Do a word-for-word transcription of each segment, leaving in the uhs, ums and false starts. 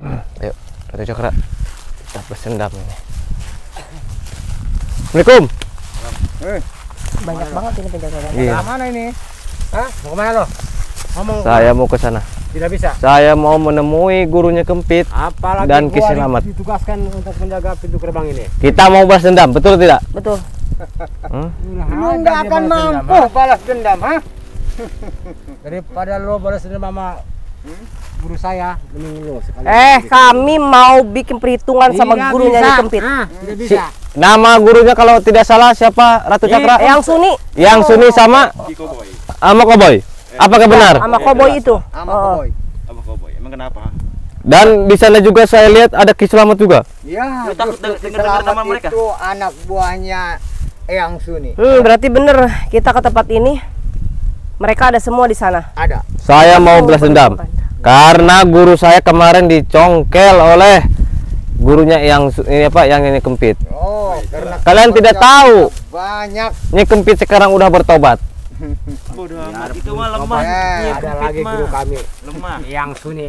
Ayo, Ratu Cakra. Kita bersendam ini. Assalamualaikum. Eh, banyak banget ini penjaganya. Iya. Mana ini? Hah? Mau kemana lo? Ngomong. Saya mau ke sana. Tidak bisa. Saya mau menemui gurunya Kempit. Apalagi dan Ki gua Selamat. ditugaskan untuk menjaga pintu gerbang ini. Kita mau balas dendam, betul tidak? Betul. Hmm? Lu nggak akan mampu balas dendam, ha? Daripada lo balas dendam sama guru saya, mending lo sekali. Eh, kami mau bikin perhitungan sama Tidak gurunya bisa. di Kempit. Ah, tidak Si, bisa. nama gurunya kalau tidak salah siapa? Ratu Cakra? Yang Suni Yang Suni sama sama Koboy. Apakah benar? sama Koboy itu. Sama Oh. Koboy. Apa Koboy? Emang kenapa? Dan di sana juga saya lihat ada Ki Selamat juga. Ya, Lu takut justru dengar- dengar nama Selamat mereka? itu anak buahnya Eyang Suni. Hmm, berarti bener kita ke tempat ini. Mereka ada semua di sana. Ada. Saya mau balas dendam karena guru saya kemarin dicongkel oleh gurunya yang su- ini apa? Yang ini Kempit. Oh, karena Kalian tidak tahu. banyak. Ini Kempit sekarang udah bertobat. Bodoh amat. Itu mah lemah. Eh, Iya, ada Kempit lagi mah. guru kami, Lemah. Eyang Suni.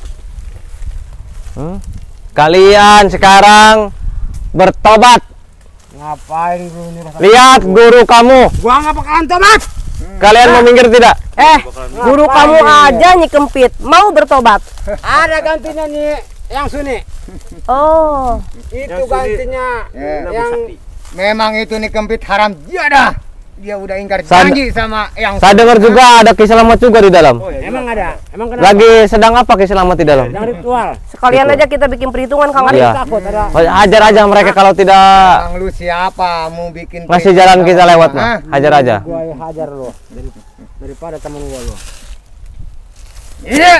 Hmm? Kalian sekarang bertobat. Ngapain guru ini? Lihat guru kamu. Gua nggak bakalan tobat. Kalian mau minggir tidak? Eh, guru Ngapain kamu ini? aja Nyi Kempit mau bertobat. Ada gantinya nih Eyang Suni. Oh, Itu Yang Suni gantinya Nabi yang Sakti. memang itu nih Kempit haram dia dah. Dia udah ingkar Sad- janji sama Eyang Saya Suni. dengar juga ada Ki Selamat juga di dalam. Oh, ya, Emang ada? Emang kenapa? Lagi sedang apa Ki Selamat di dalam? Yang ritual. sekalian Gitu. aja kita bikin perhitungan Kang Ari. Iya. Takut ada. Oh, hajar aja mereka kalau tidak Bang lu siapa mau bikin masih perhitungan jalan kita sama lewat gua, mah. hah? Hajar aja. Gua hajar lo dari, daripada temen gua lo. Iya.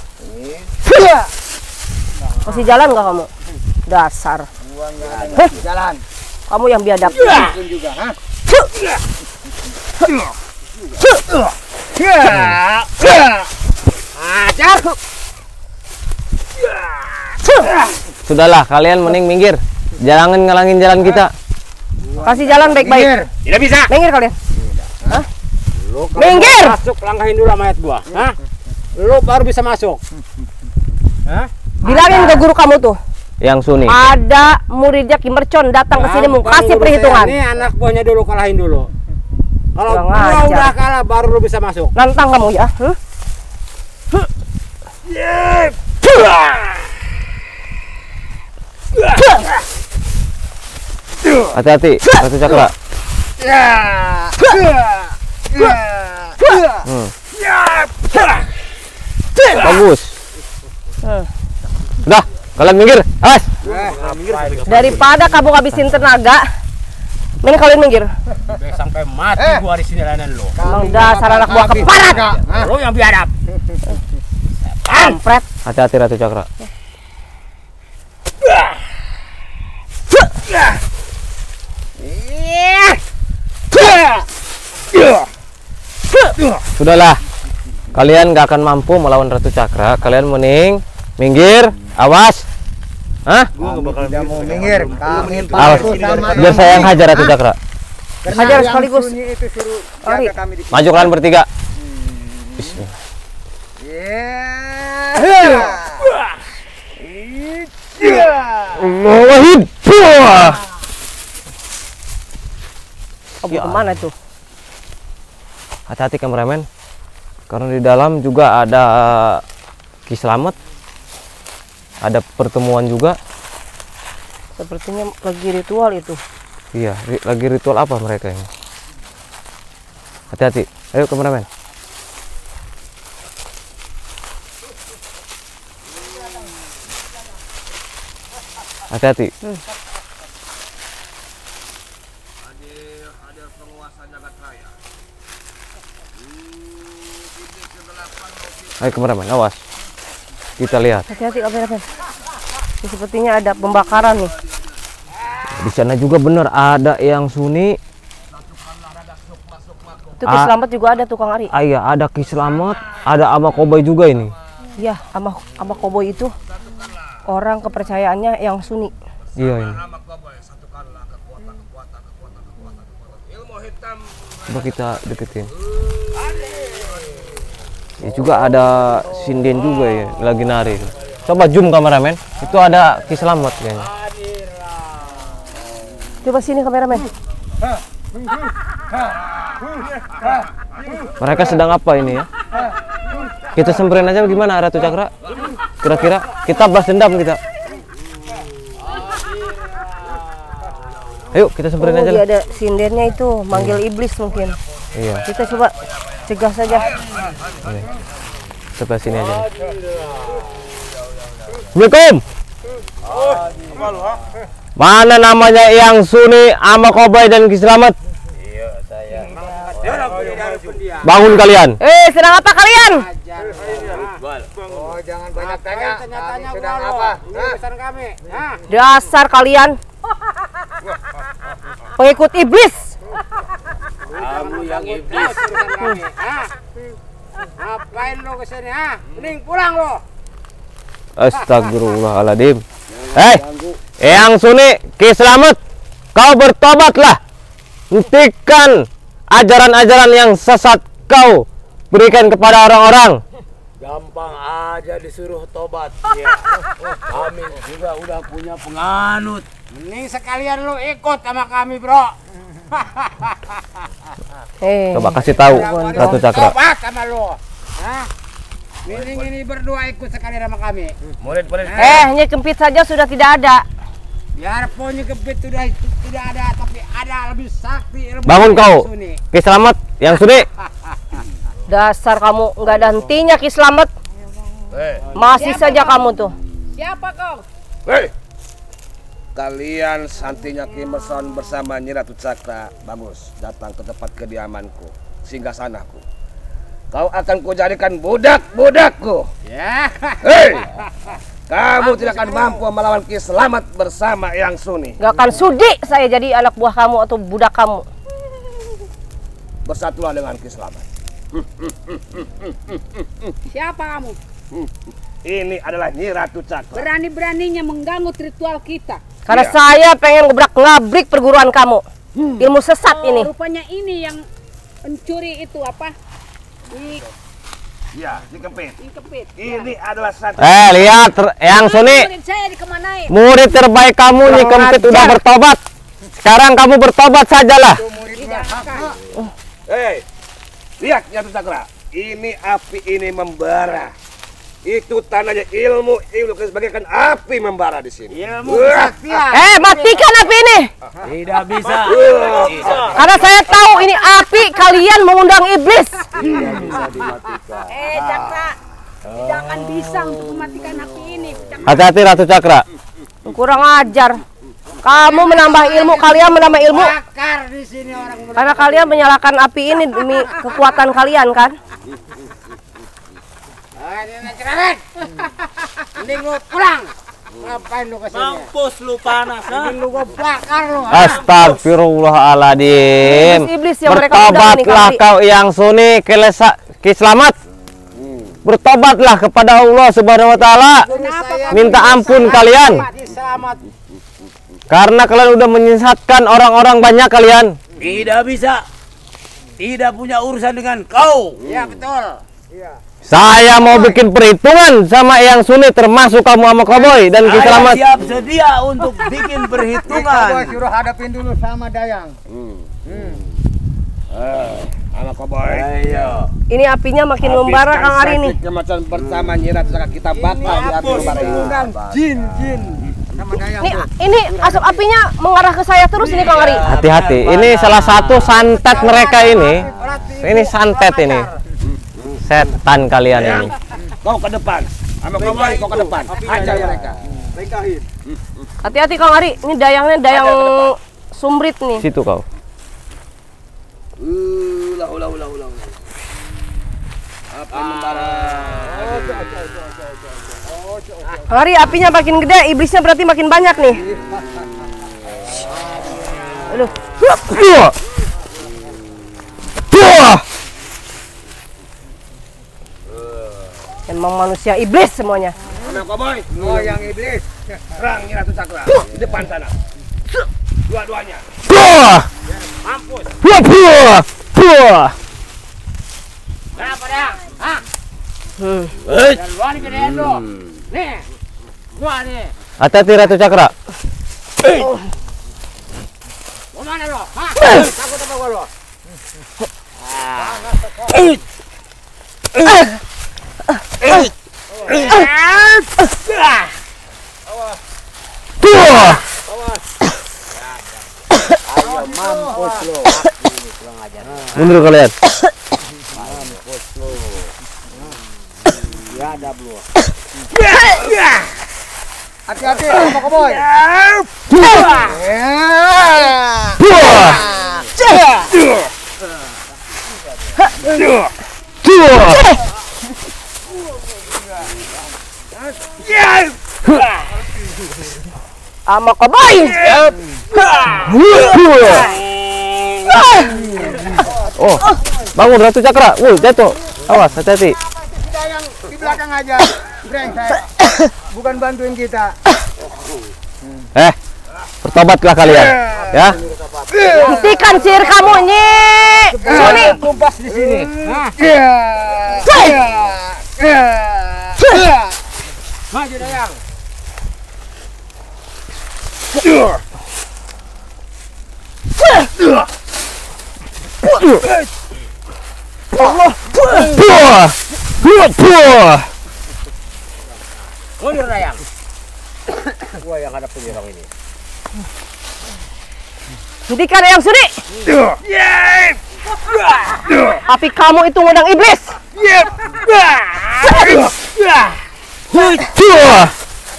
Masih jalan nggak kamu? Dasar. Gua enggak ada jalan. Kamu yang biadab. Bikin juga, ha? Ajar. Sudahlah, kalian mending minggir. Jangan ngalangin jalan kita. Kasih jalan baik-baik. Minggir. Tidak bisa. Minggir kalian. Lu kalau Minggir! mau masuk langkahin dulu sama ayat gua, ha? Lu baru bisa masuk. Hah? Bilangin ke guru kamu tuh. Yang Suni. Ada muridnya Ki Mercon datang ke sini mau kasih perhitungan. Ini anak buahnya dulu kalahin dulu. Kalau Kurang gua ajar. udah kalah baru lu bisa masuk. Nantang kamu ya. Hmm? Hati-hati, Ratu Cakra. Ya. Hmm. Bagus. Hmm. Sudah, kalian minggir. Awas. Daripada kamu ngabisin tenaga, mending kalian minggir. Sampai mati Eh. gua di sini layanan lu. Emang dasar anak buah keparat. Lu yang biadab. Kampret. Hati-hati Ratu Cakra. Sudahlah. Kalian gak akan mampu melawan Ratu Cakra. Kalian mending minggir. Awas. Hah? Gua enggak bakal Tidak mau minggir. Kami Awas. patuh sama Biar saya yang hajar Ratu Cakra. Karena Hajar Yang sekaligus. Suni itu suruh Ari. jaga kami di sini. Maju kalian bertiga. Bismillah. Ya. Allahu Wahid. Buah. Kamu Ya. kemana tuh? Hati-hati kameramen. Karena di dalam juga ada Ki Selamat. Ada pertemuan juga. Sepertinya lagi ritual itu. Iya, ri- lagi ritual apa mereka ini? Hati-hati. Ayo kameramen. Hati-hati. Hmm. Ayo kameramen, awas. Kita lihat. Hati-hati kameramen. Ini sepertinya ada pembakaran nih. Di sana juga benar ada yang Suni. Itu Ki Ah. Selamat juga ada tukang Ari. Ah, iya, ada Ki Selamat, ada Ama Koboy juga ini. Iya, sama sama Koboy itu orang kepercayaannya yang Suni. Iya ini. Coba kita deketin. Ya juga ada sinden juga ya, lagi nari. Coba zoom kameramen. Itu ada Ki Slamet kayaknya. Coba sini kameramen. Mereka sedang apa ini ya? Kita semperin aja gimana Ratu Cakra? Kira-kira kita balas dendam kita. Ayo kita semperin Oh, aja dia lah. ada sindernya itu, manggil iblis mungkin. Iya. Kita coba cegah saja. Ini. Sebelah sini aja. Assalamualaikum. Mana namanya yang Suni, ama Koboy dan Ki Slamet? Bangun kalian. Eh, sedang apa kalian? Oh, jangan banyak tanya. Kami sedang apa? Pesan kami. Hah? Dasar kalian pengikut iblis. Kamu yang iblis. Ngapain lo kesini? Ha? Mending pulang lo. Astagfirullahaladzim. Hei, yang Suni, Ki Slamet, kau bertobatlah. Hentikan ajaran-ajaran yang sesat kau berikan kepada orang-orang. Gampang aja disuruh tobat. Ya. Kami juga udah punya penganut. Mending sekalian lo ikut sama kami, bro. Eh, Coba kasih tahu Ratu Cakra. Tobat sama lo. Hah? Mending ini berdua ikut sekalian sama kami. Murid-murid. eh, Nyi Kempit saja sudah tidak ada. Biarpun Nyi Kempit sudah tidak ada, tapi ada lebih sakti ilmu. Bangun dari kau, Suni. Ki Slamet, yang Suni. Dasar kamu nggak ada hentinya Ki Slamet. Masih saja kamu tuh. Siapa kau? Hei, kalian santinya Kimerson bersama Nyi Ratu Cakra bagus datang ke tempat kediamanku, singgah sanaku. Kau akan kujadikan budak-budakku. Ya. Hei, kamu tidak akan mampu melawan Ki Slamet bersama yang Suni. Gak akan sudi saya jadi anak buah kamu atau budak kamu. Bersatulah dengan Ki Slamet. Siapa kamu? Ini adalah Nyi Ratu Cakra. Berani-beraninya mengganggu ritual kita. Karena Iya. saya pengen gebrak-ngabrik perguruan kamu. Ilmu sesat Oh, ini. rupanya ini yang mencuri itu apa? Ini Ya, Nyi Kempit. ini kepit. Ini adalah satu. Eh, lihat yang Suni. Murid saya dikemanain? Murid terbaik kamu, Nyi Kempit udah bertobat. Sekarang kamu bertobat sajalah. Tidakkah? Hei, lihat Nyi Ratu Cakra. Ini api ini membara. Itu tandanya ilmu ilmu sebagaikan api membara di sini. Ilmu Wah. kesaktian. Eh, matikan api ini. Tidak bisa. Karena saya tahu ini api kalian mengundang iblis. Eh, Cakra. Tidak akan bisa untuk mematikan api ini. Cakra. Hati-hati Ratu Cakra. Kurang ajar. Kamu menambah ilmu, kalian menambah ilmu. Bakar di sini orang muda. Karena kalian menyalakan api ini demi kekuatan kalian kan? Ah, ini nak cerewet. Mending lu pulang. Ngapain lu kesini? Mampus lu panas, ha? Mending lu gua bakar lu. Astagfirullahaladzim. Iblis yang mereka undang ini Bertobatlah kali. kau yang Suni, Kilesa, Ki Slamet. Bertobatlah kepada Allah Subhanahu wa taala. Minta ampun kalian. Selamat. Karena kalian udah menyesatkan orang-orang banyak kalian. Tidak bisa. Tidak punya urusan dengan kau. Iya, betul. Iya. Saya mau bikin perhitungan sama yang Suni, termasuk kamu sama Koboy dan Ki Saya Slamet. siap sedia untuk bikin Gua perhitungan. suruh hadapin dulu sama Dayang. Sama Koboy. Ayo. Ini apinya makin membara Kang Ari nih. Kemacan bersama Nyi Ratu Cakra kita bakal di api membara ini. Jin, jin. Sama Dayang. Ini, ini asap apinya mengarah ke saya terus ini Kang Ari. Hati-hati, ini salah satu santet mereka ini. Ini santet ini. Setan kalian ini. Kau ke depan. Sama Koboy kau ke depan. Ajar mereka. Hati-hati Kang Ari, ini dayangnya dayang sumbrit nih. Situ kau. Ulah ulah ulah ulah. Api membara. Kang Ari, apinya makin gede, iblisnya berarti makin banyak nih. Aduh. Buah. Buah. Emang manusia iblis semuanya. Sama Koboy. Oh, yang iblis. Serang Nyi Ratu Cakra di depan sana. Dua-duanya. Buah. Mampus. Buah. Buah. Buah. Kenapa, Dayang? Hah? Hmm. Eh, Dan lu ini gedean lu. Nih, Wah nih. Hati-hati Ratu Cakra. Mau mana lo? Hah? Takut apa gua lo? Ayo mampus lo. Mundur kalian. Mampus lo. Ya ada lu. Hati-hati sama koboi. Sama koboi. Oh, bangun Ratu Cakra. Wuh, jatuh. Awas, hati-hati. Kita yang di belakang aja, brengsek. Bukan bantuin kita. Eh, bertobatlah kalian, ya. Hentikan sihir kamu, Nyi. Suni. Kumpas di sini. Maju Dayang. Allah. Buah. Buah. Buah. Mundur Dayang. Gua yang ada penyerang ini. Hentikan yang Suni. Tapi kamu itu ngundang iblis. Buah.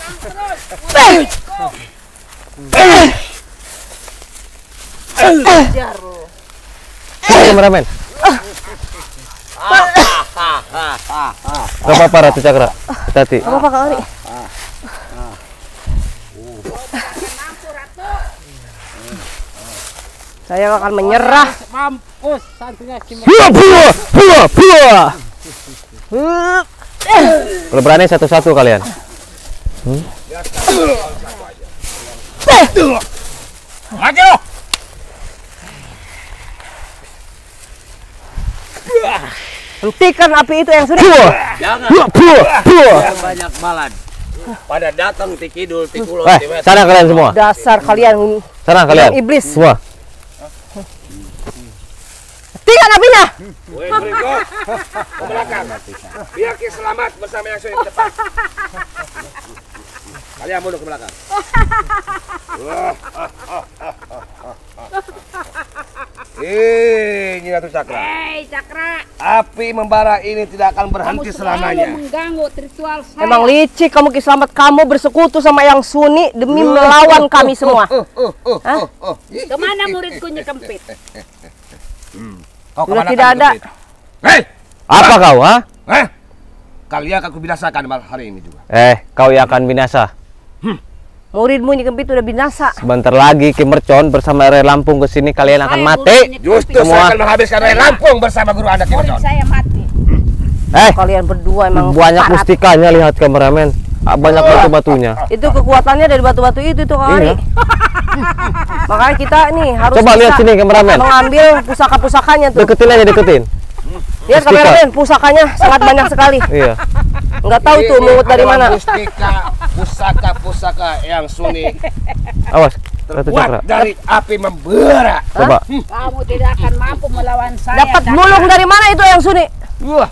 Kameramen. Gak apa-apa Ratu Cakra. Hati-hati. Gak apa-apa Kak Ari. Saya akan menyerah. Mampus santunya si Buah, buah, buah, buah. Kalau berani satu-satu kalian. Hmm? Maju. Hentikan api itu yang Suni. Buah. Jangan Buah, buah, buah. yang banyak balad. Pada datang ti kidul ti kulon Eh, ti wet. sana kalian semua. Dasar kalian Sana kalian. iblis. Semua. Hentikan apinya. Woi, Bringo. Ke belakang. Biar kita selamat bersama yang sudah di depan. Kalian mundur ke belakang. Eh, Nyi Ratu Cakra. Hei Cakra, Api membara ini tidak akan berhenti kamu selalu selamanya. mengganggu ritual saya. Emang licik kamu Ki Slamet, kamu bersekutu sama yang Suni demi melawan kami semua. Uh, uh, uh, Hah? uh, uh. Ih, Kemana muridku Nyi Kempit? Kau Sudah kemana tidak kan, ada. Kempit? Hei, Apa kau, ha? eh, kalian akan kubinasakan malam hari ini juga. Eh, kau yang akan binasa. Muridmu Nyi Kempit udah binasa. Sebentar lagi Ki Mercon bersama R Lampung ke sini kalian akan Saya mati. gurunya Nyi Justru Kempit. saya akan menghabiskan air Lampung bersama guru anda Ki Murid Mercon. saya mati. Eh, Kalian berdua emang banyak parat. mustikanya lihat kameramen. Ah, banyak batu-batunya. Itu kekuatannya dari batu-batu itu tuh Kak Ari. Iya. Makanya kita nih harus Coba lihat bisa sini kameramen. mengambil pusaka-pusakanya tuh. Deketin aja, deketin. Lihat Mustika. kameramen, pusakanya sangat banyak sekali. Iya. Nggak tahu tuh mungut dari adalah mana. Mustika, pusaka-pusaka yang Suni Awas, Ratu Cakra. terbuat dari api membara. Coba. Kamu tidak akan mampu melawan saya. Dapat Cakra. mulung dari mana itu yang Suni? Wah.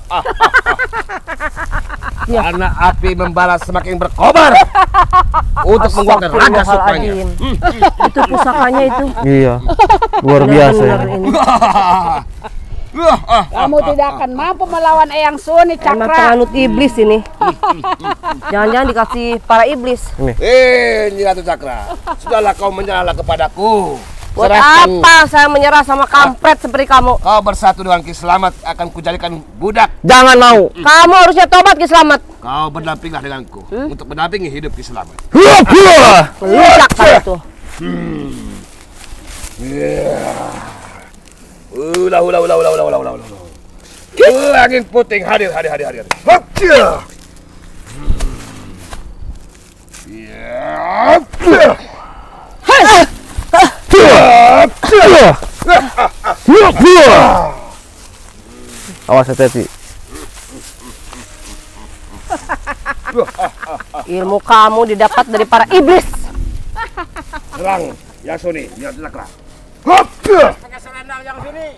Karena api membara semakin berkobar untuk mengeluarkan raga sukmanya. Astagfirullahaladzim. Itu pusakanya itu. Iya. Luar biasa ya. Benar-benar ini. Kamu tidak akan mampu melawan Eyang Suni Emang Cakra. penganut iblis ini. Jangan-jangan dikasih para iblis. Eh, Nyi Ratu Cakra, sudahlah kau menyerahlah kepadaku. Buat Serahkan apa saya menyerah sama kampret seperti kamu? kau bersatu dengan Ki Slamet akan kujadikan budak. Jangan mau. Kamu harusnya tobat Ki Slamet. Kau berdampinglah denganku untuk mendampingi hidup Ki Slamet. Buah, buah. Meluncak kamu tuh. Ulah ulah ulah ulah ulah ulah ulah ulah. Uh, angin puting hadir hadir hadir hadir. Hop, cia. Ya. Buah. Buah, buah. Awas hati-hati. Ilmu kamu didapat dari para iblis. Serang yang Suni, biar Cakra. Pakai selendang yang sini.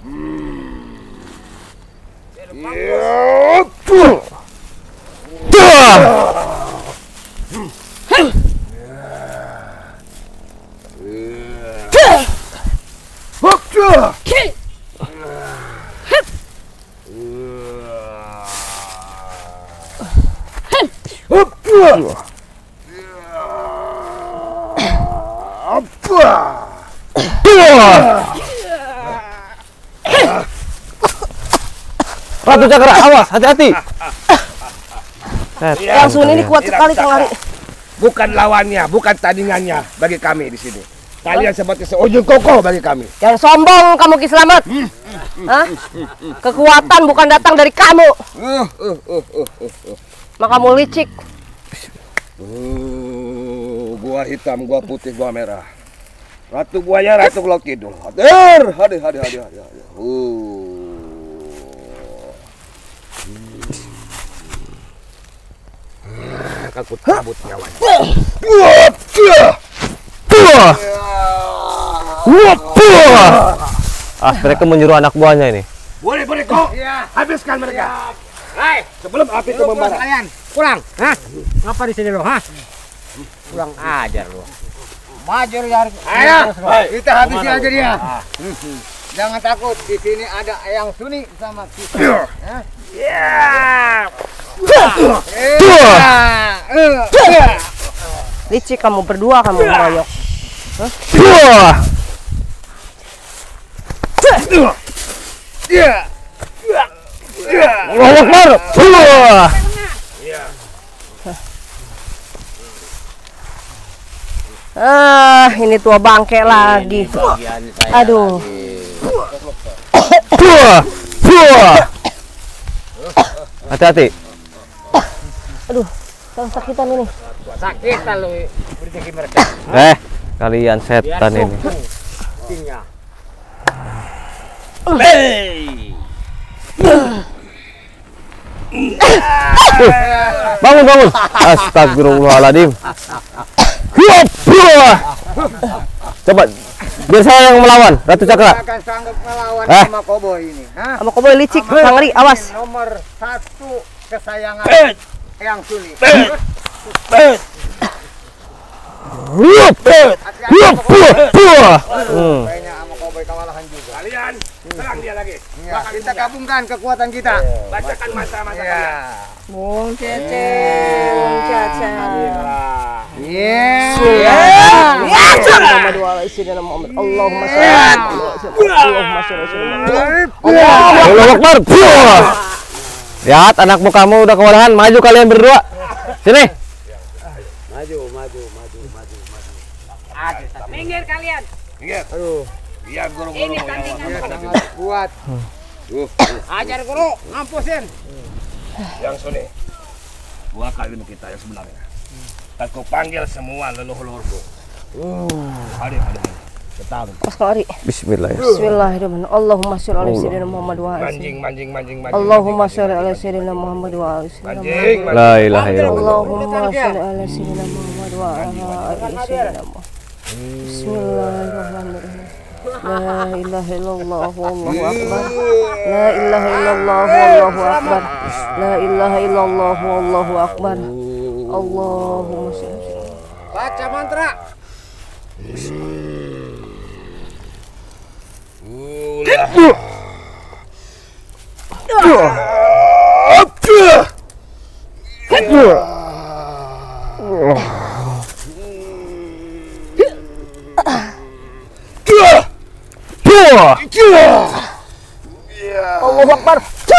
Ratu Cakra, awas, hati-hati. Yang Suni ini kuat sekali, Kang Ari. Bukan lawannya, bukan tandingannya bagi kami di sini. Kalian seperti seujung kokoh bagi kami. Yang sombong kamu Ki Slamet. Hah? Kekuatan bukan datang dari kamu. Uh, uh, uh, uh, uh, uh. Maka kamu licik. Uh, gua hitam, gua putih, gua merah. Ratu buaya, ratu laut kidul. Hadir, hadir, hadir, hadir, hadir. hadir. Uh. Akan ku cabut nyawanya. Ah, mereka menyuruh anak buahnya ini. Boleh, boleh kok. Habiskan mereka. Hai, sebelum api itu membara. Kalian pulang, hah? Ngapa di sini lo, hah? Pulang ajar lo. Maju ya. Ayo, Kita habisin aja dia. Jangan takut, di sini ada Eyang Suni sama kita. Hah? Licik kamu berdua kamu ngeroyok. Allahu Akbar. Ah, ini tua bangke lagi. Aduh. Hati-hati. Aduh, saya sakitan ini. Sakit kalau berdiri mereka. Eh, kalian setan ini. Tinggal. Bangun, bangun. Astagfirullahaladzim. Coba, biar saya yang melawan, Ratu Cakra. Akan sanggup melawan Eh. sama koboi ini, hah? Sama koboi licik, Kang Ari, awas. Nomor satu kesayangan Eyang Suni. Hmm. Kayaknya sama koboi kewalahan juga. Kalian serang dia lagi. Ya, kita gabungkan kekuatan kita. Bacakan masa-masa Ya. kalian. Bung Ceceng, Bung Ceceng. Iya. Muhammad wa ala sayyidina Muhammad. Allahumma shalli Allahumma shalli Allahu Akbar. Lihat anakmu kamu udah kewalahan, maju kalian berdua. Sini. Minggir kalian. Ingat. Aduh. Biar guru-guru Ini yang tandingan. Dia sangat kuat. Uh, Ajar guru, ngampusin. yang Suni. Dua kali ilmu kita yang sebenarnya. Dan ku panggil semua leluhur-leluhurku. Uh, hadir, hadir. Betul. Mas Kang Ari. Bismillahirrahmanirrahim. Bismillahirrahmanirrahim. Allahumma sholli ala sayyidina Muhammad wa ala Mancing, mancing, mancing, mancing. Allahumma sholli ala sayyidina Muhammad wa ala sayyidina Mancing, Muhammad. La ilaha illallah. Allahumma sholli ala sayyidina Muhammad wa ala sayyidina Muhammad. Bismillahirrahmanirrahim. La ilaha illallah wallahu akbar. La ilaha illallah wallahu akbar. La ilaha illallah wallahu akbar. Allahumma sholli. Baca mantra. Allahu akbar.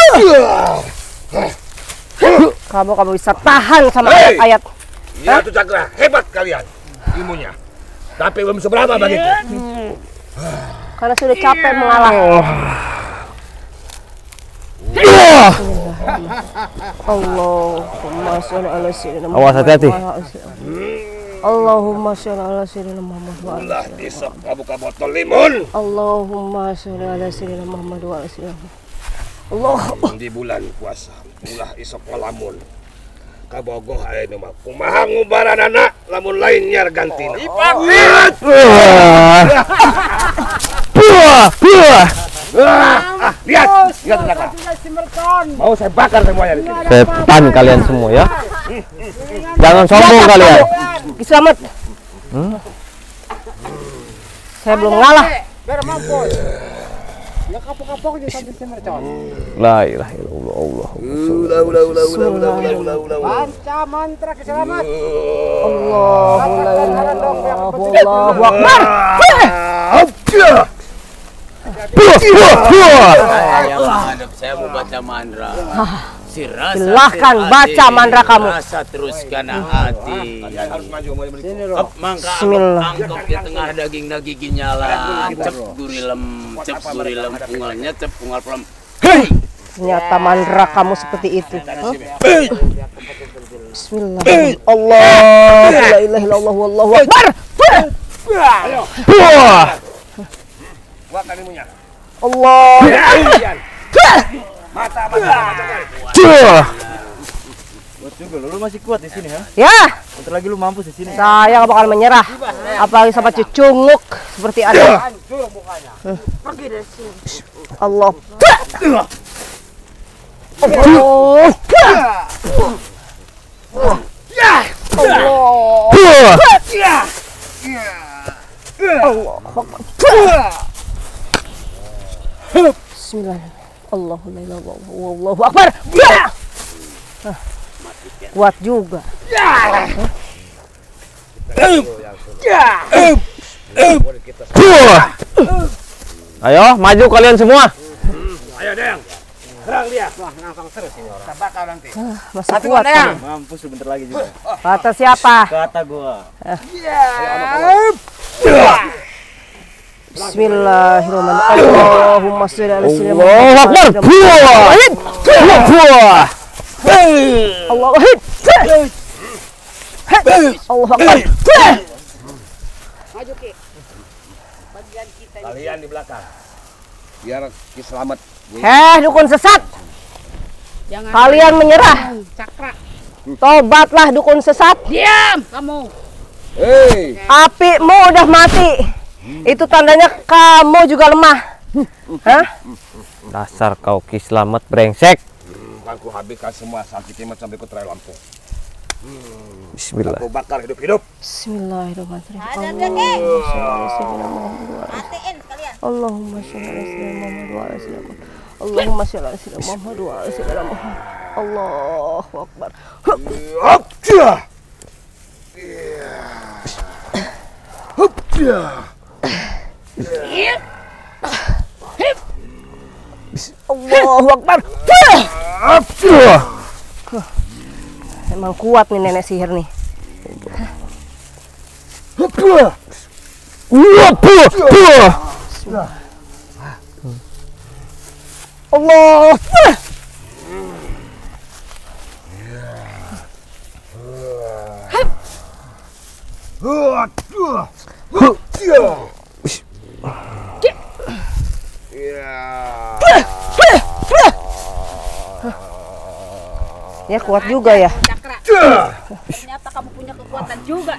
Kamu kamu bisa tahan sama Hey! ayat-ayat. Ya, Ratu Cakra, hebat kalian ilmunya. Tapi belum seberapa bagiku. Karena sudah capek mengalah. Allahumma sholli ala sayyidina Muhammad. Awas, hati-hati. Allahumma sholli ala sayyidina Muhammad wa ala Ulah disok kabuka botol limun. Allahumma sholli ala sayyidina Muhammad wa ala sayyidina Allah. Di bulan puasa, ulah isok ngelamun. kabogoh aya nu mah. Kumaha ngubaranana lamun lain nyar gantina. Wah. Wah, wah. Ah, lihat, lihat belakang. Mau saya bakar semuanya di sini. Setan kalian semua ya. Jangan sombong kalian. Selamat. Hmm? Saya belum ngalah. Biar mampus. Ya kapok-kapok aja sampai si mercon. La ilaha illallah Allah. Ulah ulah ulah ulah ulah ulah ulah ulah. Panca mantra keselamat. Allahu la ilaha illallah. Allahu akbar. Saya menghadap, saya mau baca mantra. Si rasa Silahkan baca mantra kamu. Rasa teruskan hati. Harus maju mau beli. Up, mangka Bismillah. angkop di tengah daging-daging nyala. Cep gurilem, cep gurilem pungalnya, cep pungal pelam. Hei! Ternyata mantra kamu seperti itu. Huh? Bismillah. Allah. La ilaha illallah wallahu akbar. Wah. Wah kalimunya. Allah. Mata mata mata. Cuh. Buat juga lu masih kuat di sini ya. Ya, Bentar lagi lu mampus di sini. saya nggak bakal menyerah. Apalagi sama cucunguk seperti Anda. Pergi dari sini. Allah. Allah. Bismillahirrahmanirrahim. Allahu la ilaha illallah wallahu akbar. Hah, kuat juga. Ayo maju kalian semua. Ayo Deng. Serang dia. Wah, langsung terus ini orang. Kita bakal nanti. Masih kuat. Mampus lu bentar lagi juga. Kata siapa? Kata gua. Bismillahirrahmanirrahim. Allahumma sholli ala sayyidina Allahu akbar. Wah. Allahu akbar. Allahu akbar. Maju Ki. Bagian kita ini. Kalian di belakang. Biar Ki selamat. Heh, dukun sesat. Jangan Kalian menyerah. Cakra. Tobatlah dukun sesat. Diam kamu. Hei. Apimu udah mati. Itu tandanya kamu juga lemah. Hah? Dasar kau Ki Slamet brengsek. Aku habiskan semua saksi kimat sampai ku terai lampu. Bismillah. Aku bakar hidup-hidup. Bismillahirrahmanirrahim. Ada Ki. Matiin sekalian. Allahumma sholli ala sayyidina Muhammad wa ala sayyidina Muhammad. Allahumma sholli ala sayyidina Muhammad wa ala sayyidina Muhammad. Allahu akbar. Allahu akbar. Emang kuat nih nenek sihir nih. Allah. Ya kuat juga ya. Cakra. Ternyata kamu punya kekuatan juga.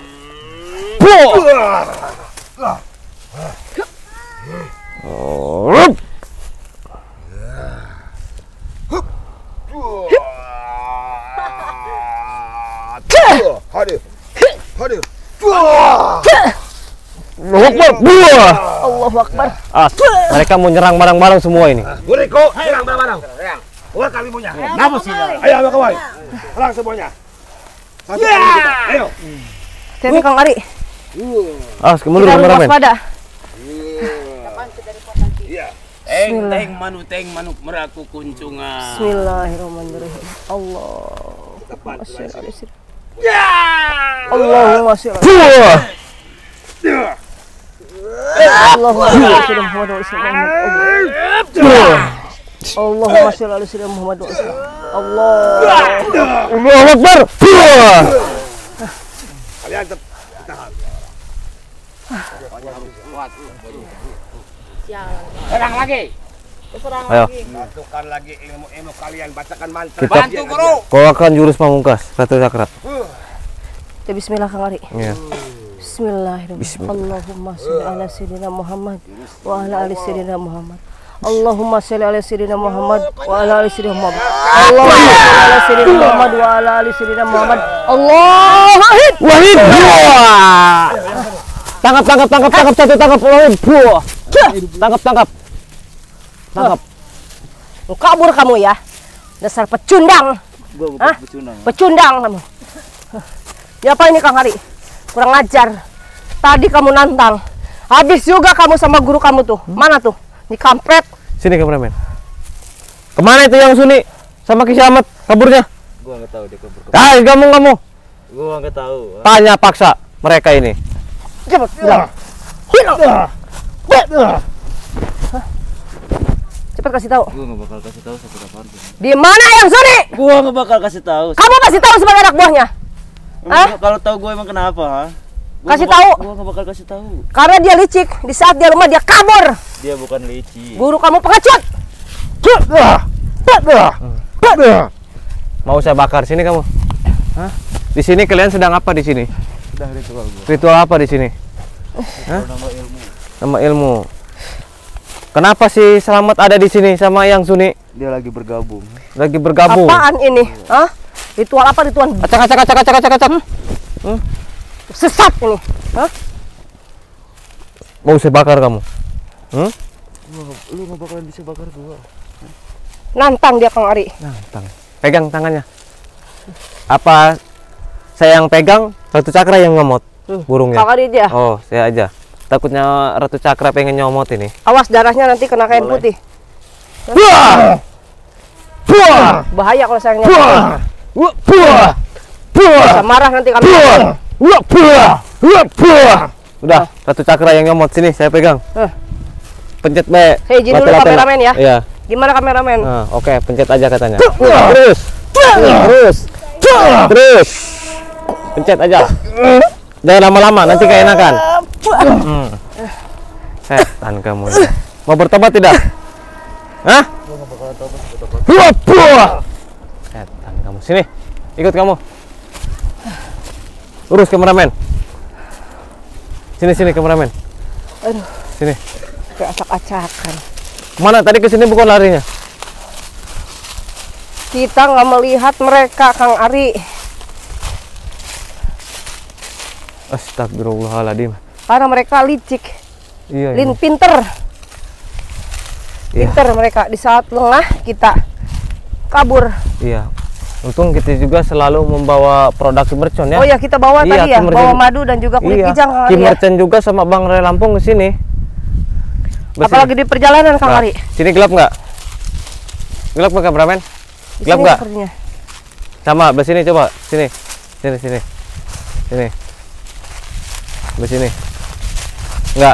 Hadir. Hadir. Allahu akbar. Ah, mereka mau nyerang barang-barang semua ini. Buriko, serang barang-barang. Wah kalimunya. Nama sih. Ayo sama kawan. Serang semuanya. Satu kali kita. Ayo. Hati Kang Ari. Ah, mundur Kita harus kameramen. waspada. Iya. Teng teng manu teng manuk meraku kuncungan. Bismillahirrahmanirrahim. Allahumma sholli ala sayyidina. Allahumma sholli ala sayyidina. Allahumma sholli ala sayyidina Muhammad wa ala sayyidina Muhammad. Allahumma sholli ala sayyidina Muhammad wa ala sayyidina Allah. Allahu akbar. Kalian tetap tahan. Sialan. Serang lagi. Ayo. Satukan lagi ilmu-ilmu kalian, bacakan mantra. Kita- Bantu guru. Keluarkan jurus pamungkas Ratu Cakra. Ya, bismillah Kang Ari. Iya. Bismillahirrahmanirrahim. Allahumma sholli ala sayyidina Muhammad wa ala ali sayyidina Muhammad. Allahumma sholli ala sayyidina Muhammad wa ala ali sayyidina Muhammad. Allahumma sholli ala sayyidina Muhammad wa ala ali sayyidina Muhammad. Allahu Wahid. Wahid. Buah. Tangkap, tangkap, tangkap, tangkap, satu tangkap. Wahid. Buah. Tangkap, tangkap. Tangkap. Kabur kamu ya. Dasar pecundang. Gua bukan Hah? pecundang. Pecundang kamu. Ya apa ini Kang Hari? Kurang ajar. Tadi kamu nantang. Habis juga kamu sama guru kamu tuh. Mana tuh? Ini kampret. Sini kameramen. Kemana itu yang Suni sama Ki Slamet kaburnya? Gua nggak tahu dia kabur. Ah, kamu kamu. Gua nggak tahu. Tanya paksa mereka ini. Cepat bilang. Hilang. Cepat kasih tahu. Gua nggak bakal kasih tahu satu kapan. Di mana yang Suni? Gua nggak bakal kasih tahu. Kamu kasih tahu sebagai anak buahnya. Hah? Emang Kalau tahu gua emang kenapa, ha? Gua Kasih nggak bak- tahu. Gua nggak bakal kasih tahu. Karena dia licik. Di saat dia lemah dia kabur. Dia bukan licik. Guru kamu pengecut. Mau saya bakar sini kamu? Hah? Di sini kalian sedang apa di sini? Sedang ritual gua. Ritual apa di sini? Hah? Nama ilmu. Nama ilmu. Kenapa sih Slamet ada di sini sama yang Suni Dia lagi bergabung. lagi bergabung? Apaan ini? Hah? Ritual apa ritual? Acak acak acak acak acak acak. Sesat ini. Hah? Mau saya bakar kamu? Hmm? Lu nggak- lu nggak bakalan bisa bakar gua. Nantang dia Kang Ari. Nah, tang. Pegang tangannya. Apa saya yang pegang, Ratu Cakra yang ngemot burungnya? Kang Ari aja. Oh, saya aja. Takutnya Ratu Cakra pengen nyomot ini. Awas darahnya nanti kena kain Boleh. putih. Buah! Buah! Bahaya kalau saya nyampe. Buah! Buah! Buah! Buah! Bisa marah nanti kami. Buah! Buah! Buah! Buah! Buah! Udah, Ratu Cakra yang nyomot sini saya pegang. Eh. Pencet B. Saya izin dulu Lato-lato. kameramen ya. Iya. Gimana kameramen? Nah, oke, pencet aja katanya. Terus. Terus. Terus. Pencet aja. Jangan lama-lama, nanti keenakan. Hmm. Setan kamu ini. Mau bertobat tidak? Hah? Buah, buah. Setan kamu. Sini. Ikut kamu. Urus kameramen. Sini sini kameramen. Aduh, Sini. kayak acak-acakan. Mana tadi ke sini bukan larinya? Kita nggak melihat mereka Kang Ari. Astagfirullahaladzim. Karena mereka licik. Iya. Lin iya. pinter. Iya. Pinter mereka. Di saat lengah kita kabur. Iya. Untung kita juga selalu membawa produk Kimercon ya. Oh ya kita bawa Iya, tadi ya. Kimercon. Bawa madu dan juga kulit Iya. kijang Kang Ari ya. Kimercon juga sama Bang Ray Lampung ke sini. Bersini. Apalagi di perjalanan Kang Nah, Ari. sini gelap nggak? Gelap nggak kameramen? Di Gelap sini nggak? sepertinya. Sama, belah sini coba. Sini. Sini sini. Sini. Belah sini. Enggak.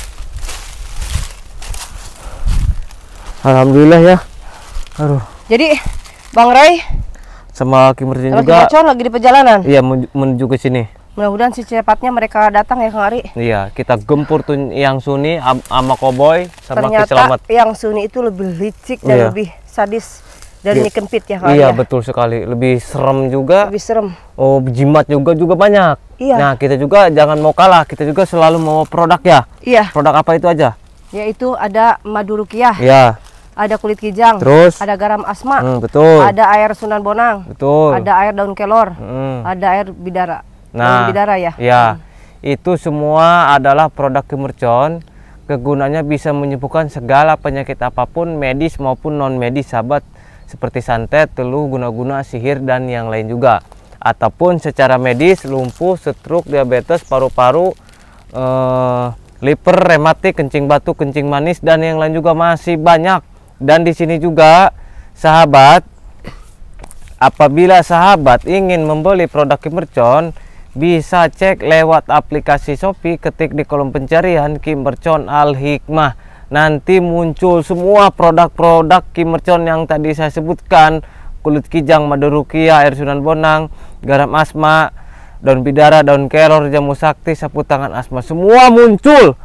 Alhamdulillah ya. Aduh. Jadi Bang Ray Sama Kimercon sama juga. Kimercon lagi di perjalanan. Iya, menuju- menuju ke sini. Mudah-mudahan secepatnya mereka datang ya Kang Ari. Iya, kita gempur tuh yang Suni am- sama Koboy sama Ki Ternyata Slamet. yang Suni itu lebih licik dan Iya. lebih sadis dari Iya. Nyi Kempit ya Kang Ari. Iya, ya. betul sekali. Lebih serem juga. Lebih serem. Oh, jimat juga juga banyak. Iya. Nah, kita juga jangan mau kalah. Kita juga selalu mau produk ya. Iya, Produk apa itu aja? yaitu ada madu rukiah, Iya. ada kulit kijang, Terus? ada garam asma, Hmm, betul. ada air Sunan Bonang, Betul. ada air daun kelor, Hmm. ada air bidara. Daun Nah, bidara ya. ya. Itu semua adalah produk Kimercon. Kegunaannya bisa menyembuhkan segala penyakit apapun, medis maupun non medis, sahabat, seperti santet, teluh, guna-guna, sihir dan yang lain juga. Ataupun secara medis, lumpuh, stroke, diabetes, paru-paru, eh, liver, rematik, kencing batu, kencing manis dan yang lain juga masih banyak. Dan di sini juga, sahabat, apabila sahabat ingin membeli produk Kimercon, bisa cek lewat aplikasi Shopee, ketik di kolom pencarian Kimercon Al Hikmah. Nanti muncul semua produk-produk Kimercon yang tadi saya sebutkan, kulit kijang, madu rukiah, air Sunan Bonang, garam asma, daun bidara, daun kelor, jamu sakti, sapu tangan asma, semua muncul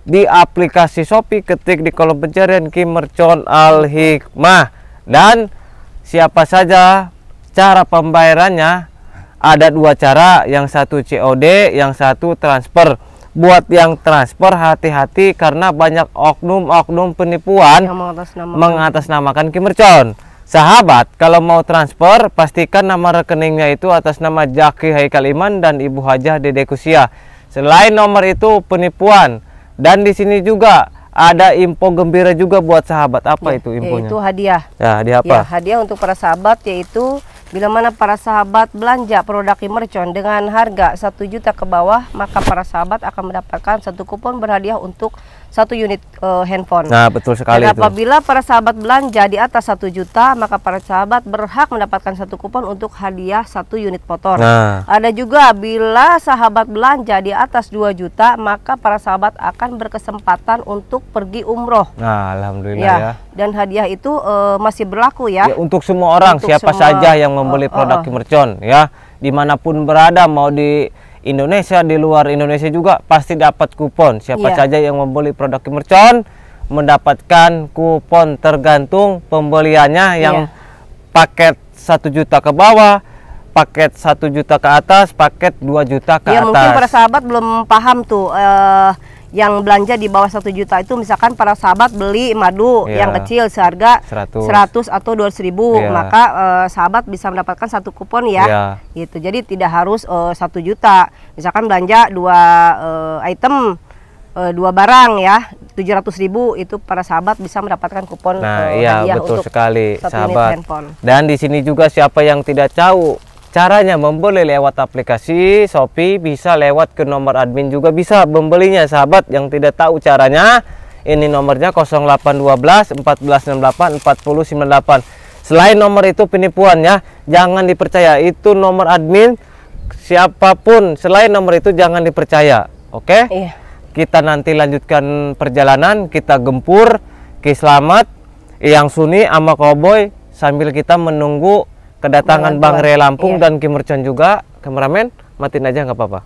di aplikasi Shopee, ketik di kolom pencarian Ki Mercon Al Hikmah. Dan siapa saja cara pembayarannya, ada dua cara, yang satu C O D, yang satu transfer. Buat yang transfer hati-hati karena banyak oknum-oknum penipuan Yang mengatasnamakan. mengatasnamakan Ki Mercon. Sahabat, kalau mau transfer pastikan nama rekeningnya itu atas nama Jaki Haikal Iman dan Ibu Hajah Dede Kusia. Selain nomor itu penipuan. Dan di sini juga ada info gembira juga buat sahabat. Apa Ya, itu infonya? Yaitu hadiah. Ya, hadiah apa? Ya, hadiah untuk para sahabat, yaitu bila mana para sahabat belanja produk Ki Mercon dengan harga satu juta ke bawah, maka para sahabat akan mendapatkan satu kupon berhadiah untuk satu unit uh, handphone. Nah, betul sekali Dan itu. apabila para sahabat belanja di atas satu juta, maka para sahabat berhak mendapatkan satu kupon untuk hadiah satu unit motor. Nah, Ada juga bila sahabat belanja di atas dua juta, maka para sahabat akan berkesempatan untuk pergi umroh. nah alhamdulillah Ya, ya. dan hadiah itu uh, masih berlaku ya. Ya, untuk semua orang, Untuk siapa semua- saja yang membeli Oh, produk oh, oh. Ki Mercon ya, dimanapun berada, mau di Indonesia, di luar Indonesia juga pasti dapat kupon. Siapa Iya. saja yang membeli produk Ki Mercon mendapatkan kupon tergantung pembeliannya, yang Iya. paket satu juta ke bawah, paket satu juta ke atas, paket dua juta ke Ya, atas. mungkin para sahabat belum paham tuh eh, yang belanja di bawah satu juta itu, misalkan para sahabat beli madu Iya. yang kecil seharga seratus. seratus atau dua ratus ribu, Iya. maka eh, sahabat bisa mendapatkan satu kupon ya. Iya. Gitu. Jadi tidak harus eh, satu juta. Misalkan belanja dua eh, item, eh, dua barang ya, tujuh ratus ribu, itu para sahabat bisa mendapatkan kupon Nah, eh, iya hadiah betul untuk sekali, satu unit sahabat. handphone. Dan di sini juga siapa yang tidak tahu caranya membeli lewat aplikasi Shopee, bisa lewat ke nomor admin juga bisa membelinya, sahabat. Yang tidak tahu caranya, ini nomornya nol delapan satu dua empat enam delapan empat nol sembilan delapan. Selain nomor itu penipuan ya, jangan dipercaya, itu nomor admin. Siapapun selain nomor itu jangan dipercaya. Oke? Iya. Kita nanti lanjutkan perjalanan, kita gempur Ki Slamet, yang Suni sama Cowboy sambil kita menunggu kedatangan Bang Re Lampung Iya. dan Ki Mercon juga. Kameramen, matiin aja nggak apa-apa.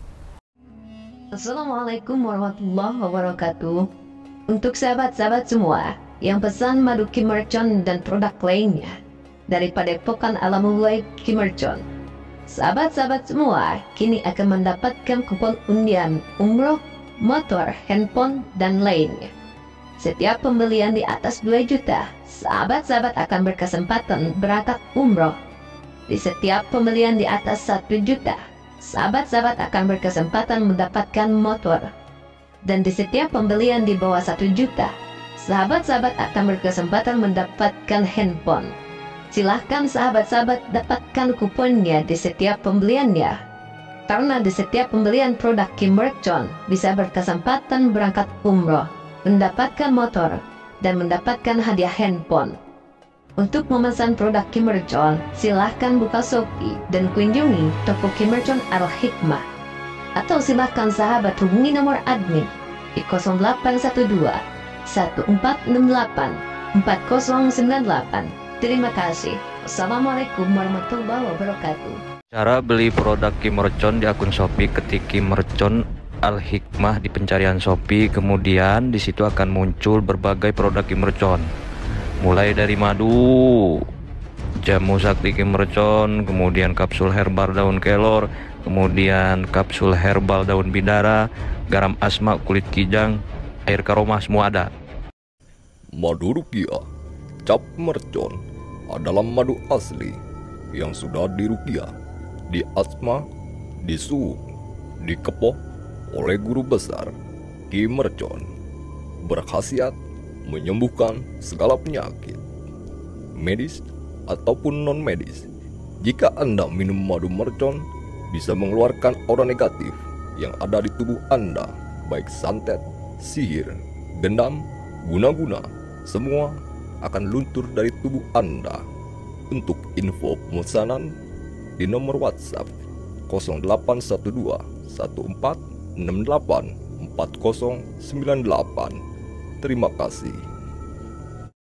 Assalamualaikum warahmatullahi wabarakatuh. Untuk sahabat-sahabat semua yang pesan madu Ki Mercon dan produk lainnya dari Padepokan Alamulai Ki Mercon, sahabat-sahabat semua kini akan mendapatkan kupon undian umroh, motor, handphone, dan lainnya. Setiap pembelian di atas dua juta, sahabat-sahabat akan berkesempatan berangkat umroh. Di setiap pembelian di atas satu juta, sahabat-sahabat akan berkesempatan mendapatkan motor. Dan di setiap pembelian di bawah satu juta, sahabat-sahabat akan berkesempatan mendapatkan handphone. Silahkan sahabat-sahabat dapatkan kuponnya di setiap pembeliannya. Karena di setiap pembelian produk Ki Mercon bisa berkesempatan berangkat umroh, mendapatkan motor, dan mendapatkan hadiah handphone. Untuk memesan produk Ki Mercon, silahkan buka Shopee dan kunjungi toko Ki Mercon Al Hikmah. Atau silahkan sahabat hubungi nomor admin di nol delapan satu dua satu empat enam delapan empat nol sembilan delapan. Terima kasih. Assalamualaikum warahmatullahi wabarakatuh. Cara beli produk Ki Mercon di akun Shopee, ketik Ki Mercon Al Hikmah di pencarian Shopee, kemudian di situ akan muncul berbagai produk Ki Mercon, mulai dari madu, jamu sakti Ki Mercon, kemudian kapsul herbal daun kelor, kemudian kapsul herbal daun bidara, garam asma, kulit kijang, air karomah, semua ada. Madu rukiah cap mercon adalah madu asli yang sudah dirukiah, diasma, disuuk, dikepoh oleh guru besar Ki Mercon, berkhasiat menyembuhkan segala penyakit medis ataupun non medis. Jika Anda minum madu mercon, bisa mengeluarkan aura negatif yang ada di tubuh Anda, baik santet, sihir, gendam, guna-guna, semua akan luntur dari tubuh Anda. Untuk info pemesanan di nomor WhatsApp nol delapan satu dua satu empat enam delapan empat nol sembilan delapan. Terima kasih.